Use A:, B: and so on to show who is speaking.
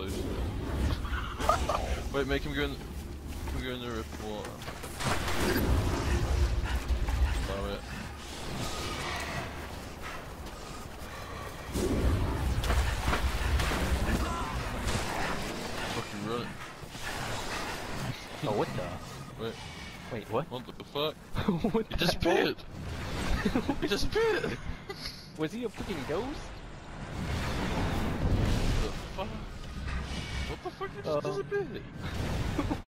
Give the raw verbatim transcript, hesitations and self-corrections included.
A: close. Wait, make him go in. Make him go in the rip water. Allow it. Fucking run it.
B: Oh, what the?
A: Wait.
B: Wait, what?
A: What the fuck?
B: What
A: He
B: the
A: disappeared! He disappeared!
B: Was he a fucking ghost?
A: The fuck? What the fuck? He just
B: Um.
A: disappeared?